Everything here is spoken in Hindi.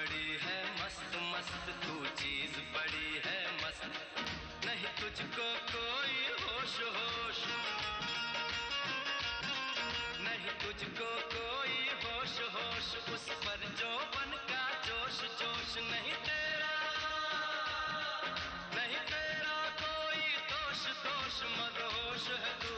बड़ी है मस्त मस्त, तू चीज बड़ी है मस्त, नहीं तुझको कोई होश होश, नहीं तुझको कोई होश होश, उस पर जौवन का जोश जोश, नहीं तेरा कोई दोष दोष, मदहोश है तू।